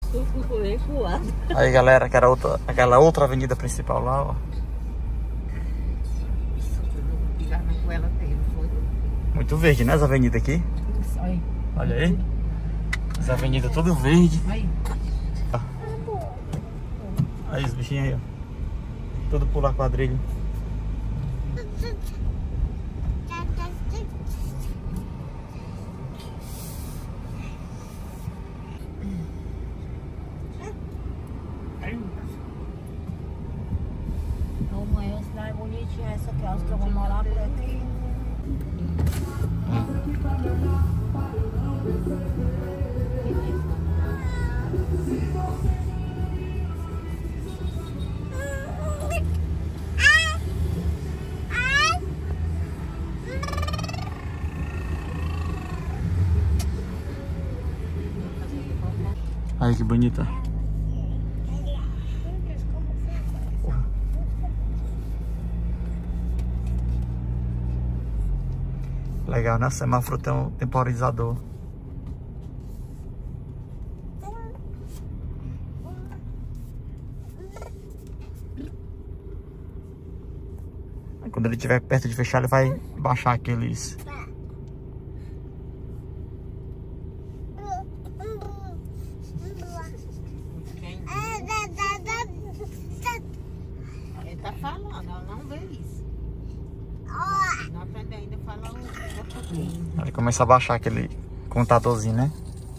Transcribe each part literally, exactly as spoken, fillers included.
Aí, galera, aquela outra, aquela outra avenida principal lá, ó. Muito verde, né? Essa avenida aqui. Olha aí. Essa avenida toda verde. Aí os bichinhos aí, ó. Tudo pular quadrilha. Ô mãe, a cidade é bonitinha essa aqui, acho que eu vou morar por aqui. Aí que bonita. Legal, né? Semáforo tem um temporizador. Aí quando ele estiver perto de fechar, ele vai baixar aqueles... Ele tá falando, ela não vê isso. Não aprende ainda a falar o português. Ele começa a baixar aquele contadorzinho, né?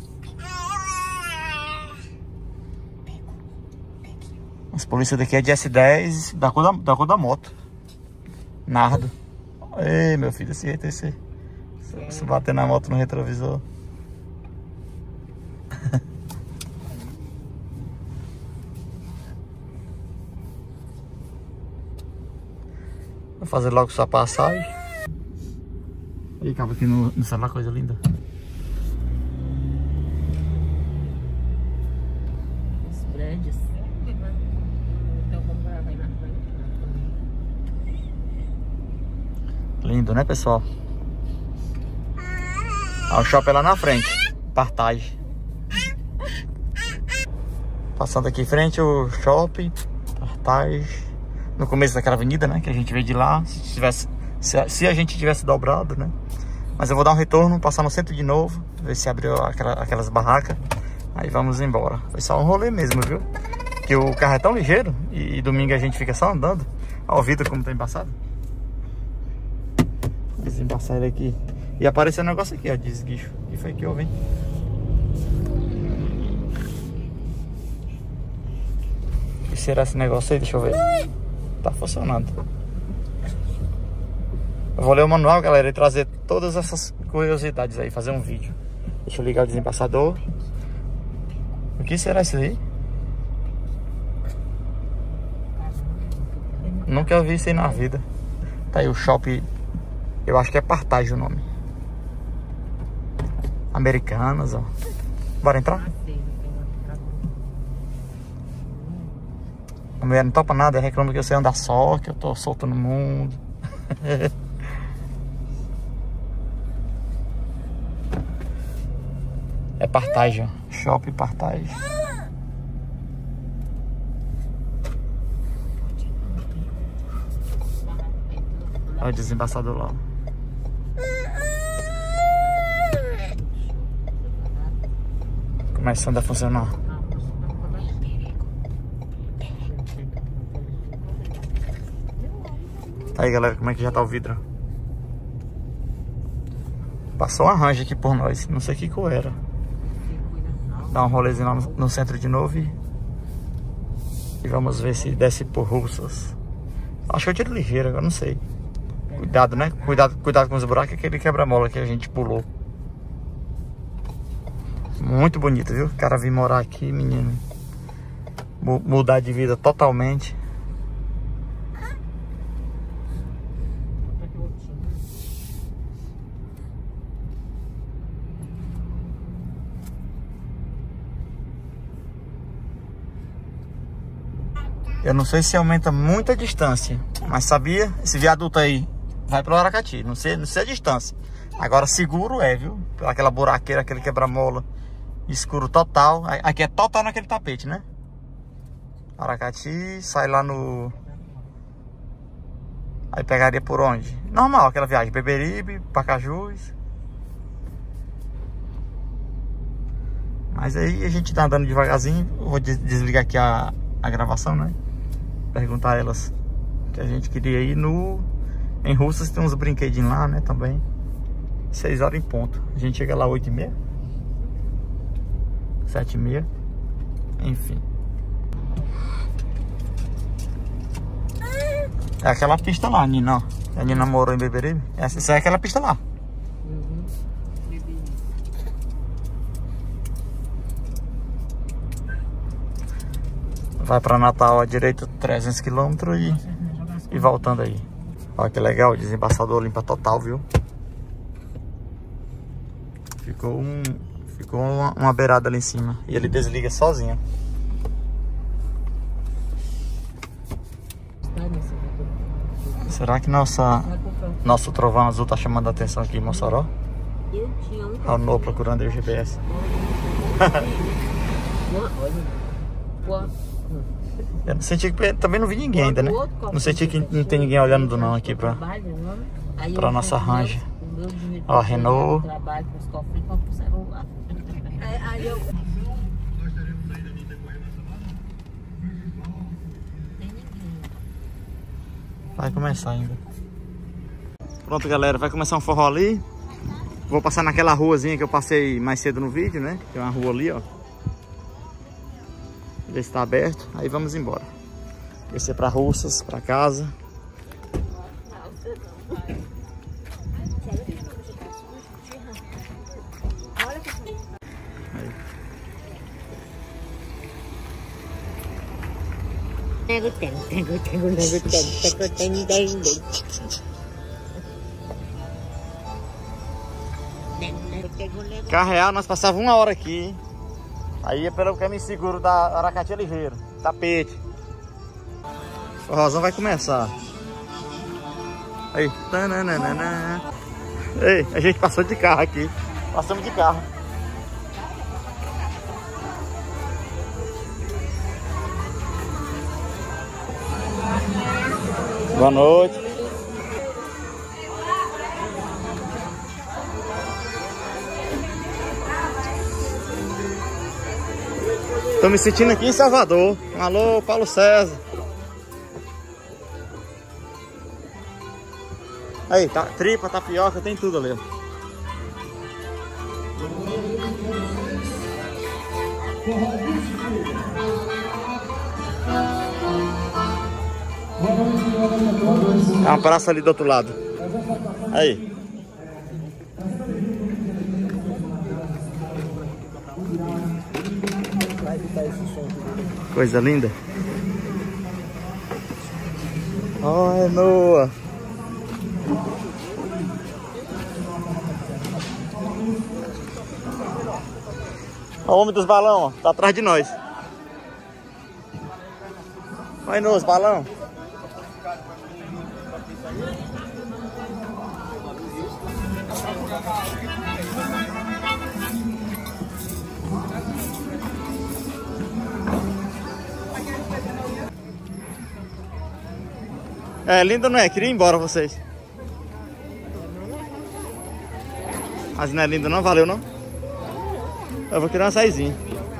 As polícias daqui é de S dez, da cor da, da cor da moto. Nardo. Ei, meu filho, esse jeito, esse. Se bater na moto no retrovisor. Vou fazer logo sua passagem. Aí, acaba aqui no, no celular, coisa linda. Os prédios. Então vamos para aí na frente. Lindo, né, pessoal? Ah, o shopping é lá na frente. Partage. Passando aqui em frente o shopping. Partage. No começo daquela avenida, né? Que a gente veio de lá. Se, tivesse, se, a, se a gente tivesse dobrado, né? Mas eu vou dar um retorno, passar no centro de novo. Ver se abriu aquela, aquelas barracas. Aí vamos embora. Foi só um rolê mesmo, viu? Porque o carro é tão ligeiro. E, e domingo a gente fica só andando. Olha o vidro como tá embaçado. Desembaçar ele aqui. E apareceu um negócio aqui, ó, de esguicho. O que foi que houve, hein? O que será esse negócio aí? Deixa eu ver. Tá funcionando. Eu vou ler o manual, galera, e trazer todas essas curiosidades aí, fazer um vídeo. Deixa eu ligar o desembaçador. O que será isso aí? Nunca vi isso aí na vida. Tá aí o shopping. Eu acho que é Partage o nome. Americanas, ó. Bora entrar? A mulher não topa nada, reclama que eu sei andar só, que eu tô solto no mundo. É Partage, ó. Shopping Partage. Olha o desembaçador lá. Começando a funcionar. Tá aí, galera, como é que já tá o vidro? Passou um arranjo aqui por nós, não sei que cor era. Dá um rolezinho lá no, no centro de novo e... e vamos ver se desce por Russas. Acho que eu tiro ligeiro, eu não sei. Cuidado, né? Cuidado, cuidado com os buracos, aquele quebra-mola que a gente pulou. Muito bonito, viu? O cara vir morar aqui, menino. Mudar de vida totalmente. Eu não sei se aumenta muito a distância, mas sabia? Esse viaduto aí vai pro Aracati, não sei, não sei a distância. Agora seguro é, viu? Aquela buraqueira, aquele quebra-mola Escuro total. Aqui é total naquele tapete, né? Aracati, sai lá no... Aí pegaria por onde? Normal, aquela viagem. Beberibe, Pacajus. Mas aí a gente tá andando devagarzinho. Vou desligar aqui a, a gravação, né? Perguntar a elas que a gente queria ir no... Em Russas tem uns brinquedinhos lá, né? Também. seis horas em ponto. A gente chega lá oito e meia. sete e meia. Enfim. É aquela pista lá, Nina, ó. A Nina morou em Beberibe. Essa, essa é aquela pista lá. Uhum. Vai pra Natal à direita trezentos quilômetros e, e voltando aí. Olha que legal, o desembaçador limpa total, viu? Ficou, um, ficou uma, uma beirada ali em cima. E ele desliga sozinho. Será que nossa, nosso trovão azul tá chamando a atenção aqui em Mossoró? Eu tinha um. Raul procurando aí o G P S. Eu não senti que... Também não vi ninguém ainda, né? Não senti que não tem ninguém olhando não aqui pra, pra nossa Ranger. Ó, Renault. Vai começar ainda. Pronto, galera, vai começar um forró ali. Vou passar naquela ruazinha que eu passei mais cedo no vídeo, né? Tem uma rua ali, ó. Ver se tá aberto. Aí vamos embora. Descer pra Russas, pra casa. Carro real, nós passávamos uma hora aqui, hein? Aí é pelo caminho seguro da Aracati Ligeiro, tapete. O forrozão vai começar. Aí. Tananana. Ei, a gente passou de carro aqui. Passamos de carro. Boa noite. Tô me sentindo aqui em Salvador. Alô, Paulo César. Aí, tá, tripa, tapioca, tem tudo ali. É uma praça ali do outro lado. Aí. Coisa linda. Olha, Noah. O homem dos balões, ó, tá atrás de nós. Olha, Noah, os balões. É lindo, não é? Queria ir embora vocês. Mas não é lindo não? Valeu não? Eu vou querer uma saizinha.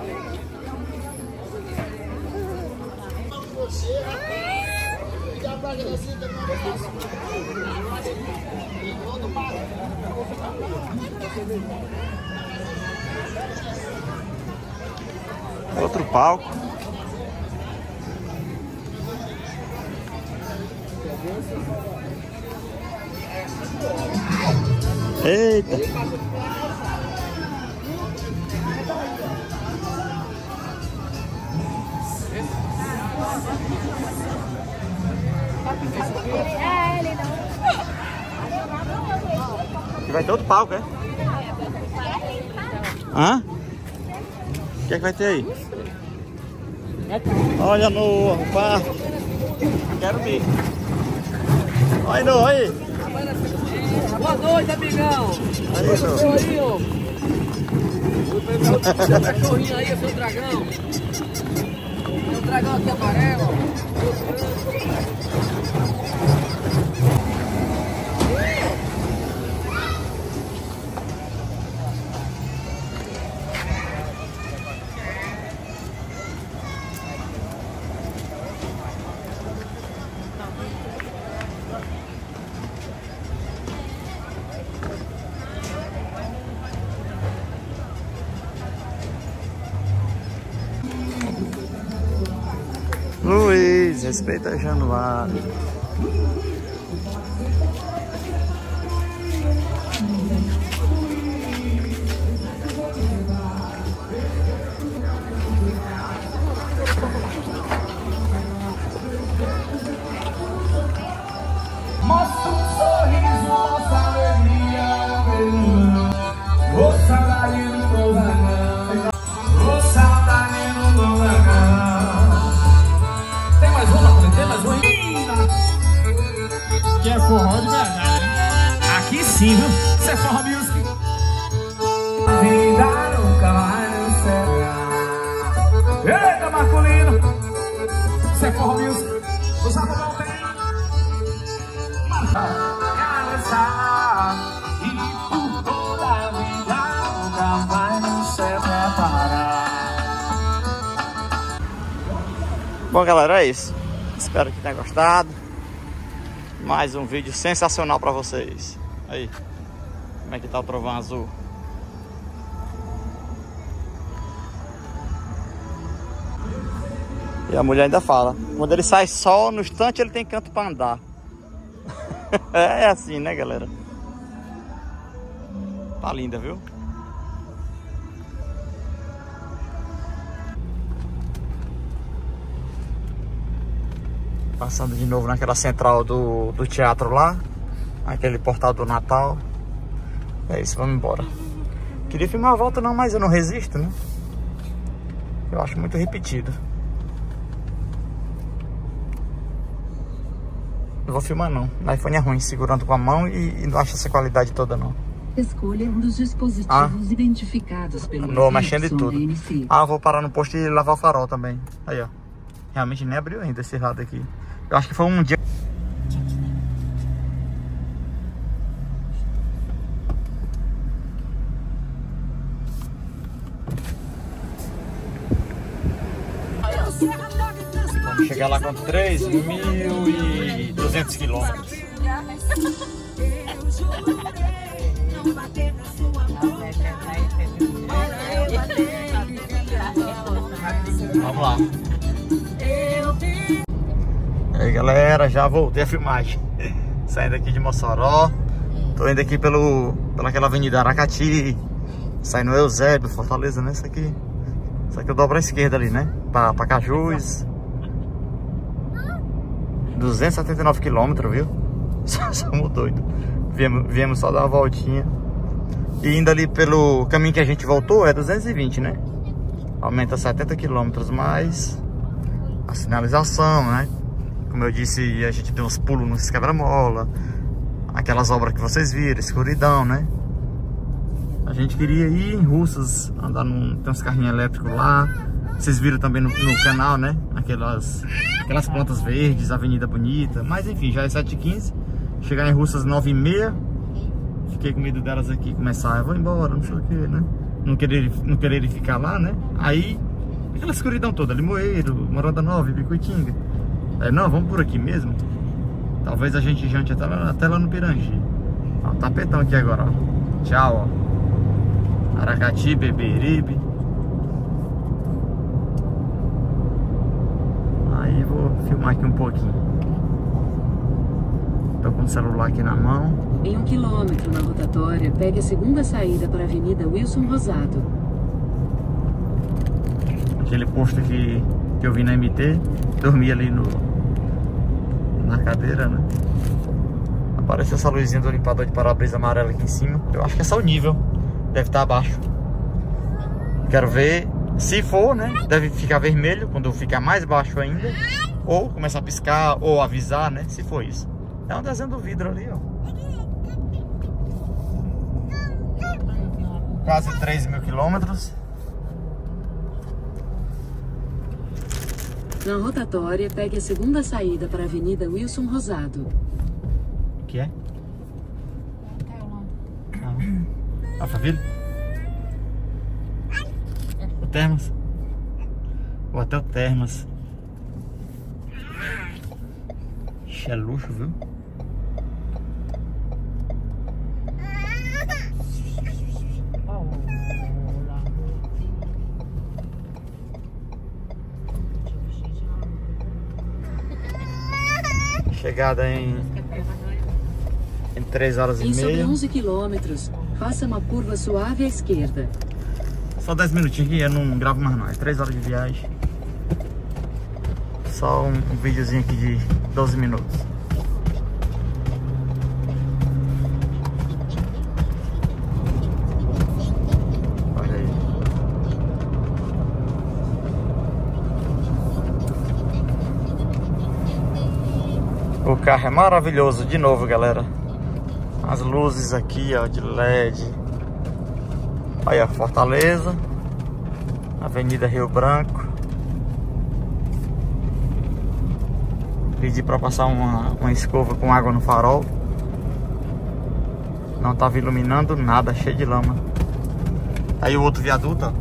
Outro palco. Eita! E vai ter outro palco, é? Hã? O que é que vai ter aí? Olha no parque. Quero ver. Olha no, aí. Boa noite, amigão. Aí, Seu cachorrinho aí, seu dragão. Tem um dragão aqui amarelo, ó. Luiz, respeita Januário. Mostra um sorriso, nossa alegria. Ô saudade no Tozanão. Ô saudade no Tozanão. Tem mais uma, tem mais uma. Que é forró de verdade, né? Aqui sim, viu? Isso é forró music. Vida nunca vai no céu. Eita, masculino. Isso é forró music. O sabão tem. E por toda a vida nunca vai no céu parar. Bom, galera, é isso. Espero que tenha gostado. Mais um vídeo sensacional pra vocês. Aí, como é que tá o trovão azul? E a mulher ainda fala, quando ele sai sol, no instante ele tem canto pra andar. É assim, né, galera? Tá linda, viu? Passando de novo naquela central do, do teatro lá. Aquele portal do Natal. É isso, vamos embora. Queria filmar a volta não, mas eu não resisto, né? Eu acho muito repetido. Não vou filmar não. O iPhone é ruim, segurando com a mão e, e não acho essa qualidade toda não. Escolha um dos dispositivos ah. identificados pelo Não, mexendo de tudo. Ah, vou parar no posto e lavar o farol também. Aí, ó. Realmente nem abriu ainda esse lado aqui. Eu acho que foi um dia... Vamos chegar lá com três mil e duzentos quilômetros. Vamos lá. E aí, galera, já voltei a filmagem. Saindo aqui de Mossoró. Tô indo aqui pelo, pela aquela avenida Aracati. Saindo Eusébio, Fortaleza, né? Isso aqui. Isso aqui eu dobro à esquerda ali, né? Pra, pra Cajus. duzentos e setenta e nove quilômetros, viu? Somos doidos. Viemos, viemos só dar uma voltinha. E indo ali pelo caminho que a gente voltou é duzentos e vinte, né? Aumenta setenta quilômetros mais a sinalização, né? Como eu disse, a gente deu uns pulos nos quebra-mola. Aquelas obras que vocês viram, escuridão, né? A gente queria ir em Russas, andar num... Tem uns carrinhos elétricos lá. Vocês viram também no, no canal, né? Aquelas, aquelas plantas verdes, avenida bonita. Mas enfim, já é sete e quinze. Chegar em Russas nove e meia. Fiquei com medo delas aqui começar. Eu vou embora, não sei o que, né? Não querer, não querer ficar lá, né? Aí, aquela escuridão toda. Limoeiro, Morada Nova, Bicuitinga. É, não, vamos por aqui mesmo. Talvez a gente jante até lá, até lá no Pirangi. Ó, tapetão aqui agora, ó. Tchau, ó. Aracati, Beberibe. Aí vou filmar aqui um pouquinho. Tô com o celular aqui na mão. Em um quilômetro na rotatória, pegue a segunda saída para a Avenida Wilson Rosado. Aquele posto que, que eu vi na M T. Dormi ali no, na cadeira, né? Aparece essa luzinha do limpador de para-brisa amarela aqui em cima. Eu acho que é só o nível. Deve estar abaixo. Quero ver. Se for, né? Deve ficar vermelho quando ficar mais baixo ainda. Ou começar a piscar, ou avisar, né? Se for isso. É um desenho do vidro ali, ó. Quase três mil quilômetros. Na rotatória, pegue a segunda saída para a Avenida Wilson Rosado. O que é? Ah, Alphaville? O Termas? O Hotel Termas. Ixi, é luxo, viu? Chegada em, em três horas e Em sobre meia. onze quilômetros, faça uma curva suave à esquerda. Só dez minutinhos aqui, eu não gravo mais não. É três horas de viagem. Só um, um videozinho aqui de doze minutos. Olha aí. O carro é maravilhoso de novo, galera. As luzes aqui, ó, de L E D. Olha, Fortaleza, Avenida Rio Branco. Pedi para passar uma, uma escova com água no farol. Não tava iluminando nada, cheio de lama. Aí o outro viaduto, ó.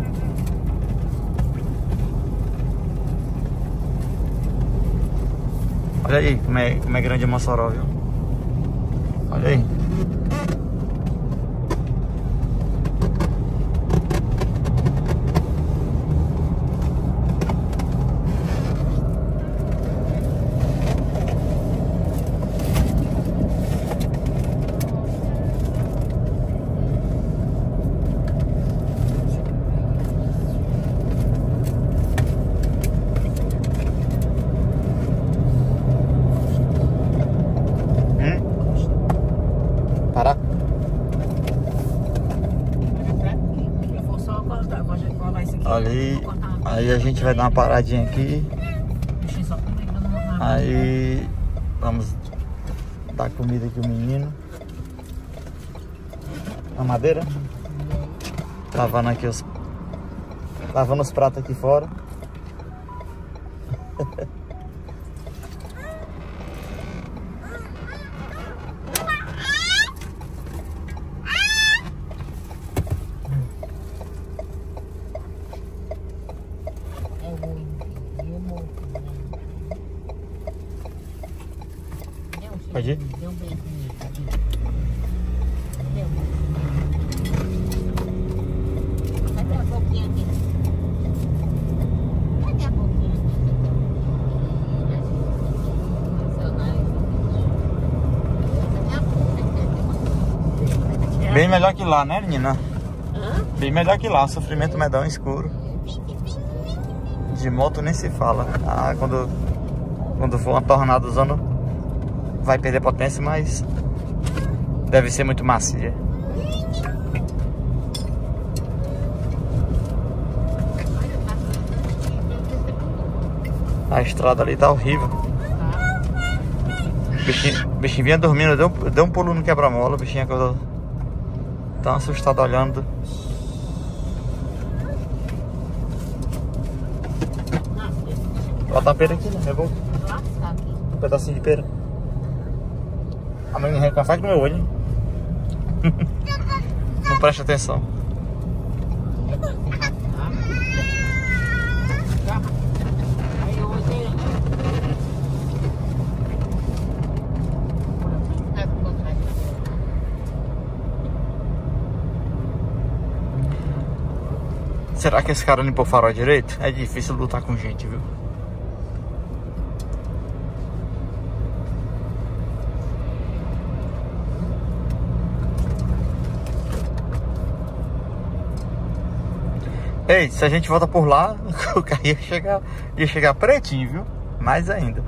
Olha aí como é, como é grande a Mossoró, viu? Olha aí. Parar? Ali, aí a gente vai dar uma paradinha aqui. Aí vamos dar comida aqui o menino. A madeira. Lavando aqui os. Lavando os pratos aqui fora. Pode ir? Deu bem comigo, pode ir. Deu. Vai ter a boquinha aqui. Cadê a boquinha aqui? Bem melhor que lá, né, menina? Hã? Bem melhor que lá, sofrimento medão escuro. De moto nem se fala. Ah, quando, quando for uma tornado usando, vai perder potência, mas deve ser muito macia. A estrada ali tá horrível. O bichinho, o bichinho vinha dormindo, deu, deu um pulo no quebra-mola. O bichinho acordou tão assustado olhando. Bota a pera aqui, né? Eu vou. Um pedacinho de pera. A mãe não recafaz no meu olho. Não presta atenção. Será que esse cara limpou o farol direito? É difícil lutar com gente, viu? Ei, se a gente volta por lá, o carro ia chegar, ia chegar pretinho, viu? Mais ainda.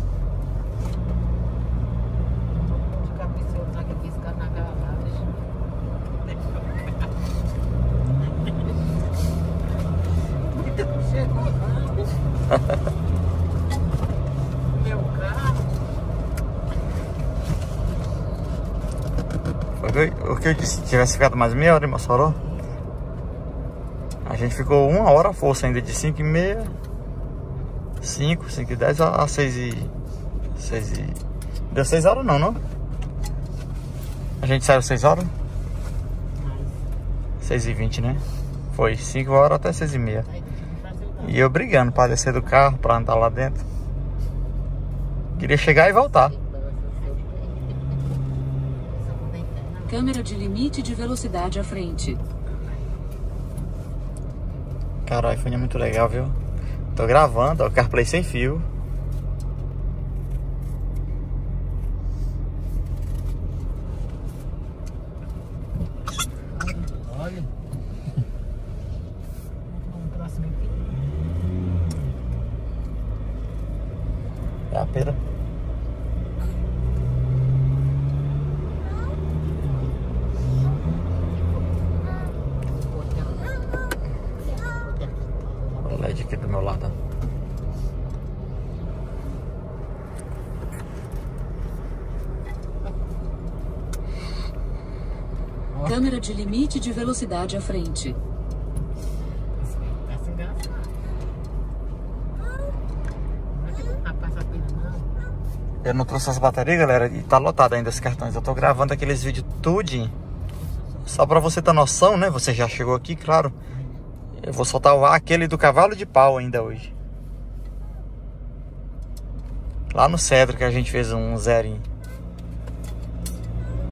Foi o que eu disse, se tivesse ficado mais meia hora em Mossoró, a gente ficou uma hora à força ainda, de cinco e meia cinco, cinco e dez a seis e... seis e... Deu seis horas não, não? A gente saiu seis horas? seis e vinte, né? Foi cinco horas até seis e meia. E eu brigando pra descer do carro, pra andar lá dentro. Queria chegar e voltar. Câmera de limite de velocidade à frente. Cara, o iPhone é muito legal, viu? Tô gravando, ó, CarPlay sem fio. Olha. Um próximo aqui. É a pera. O L E D aqui do meu lado. Câmera de limite de velocidade à frente. Tá sem graça. Não é que não passa a pena, não. Eu não trouxe as baterias, galera, e tá lotado ainda esses cartões. Eu tô gravando aqueles vídeos tudinho. Só pra você ter noção, né? Você já chegou aqui, claro. Eu vou soltar o aquele do cavalo de pau ainda hoje. Lá no Cedro que a gente fez um zerinho.